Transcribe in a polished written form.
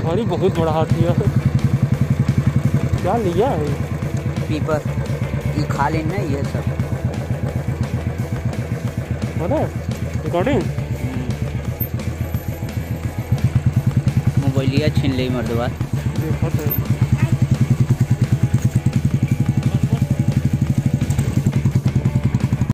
अरे बहुत बड़ा हाथी है। क्या लिया है? पीपर ये खा लेना ये सब है रिकॉर्डिंग। मोबाइलिया छीन ले मर्दवा। देखो तो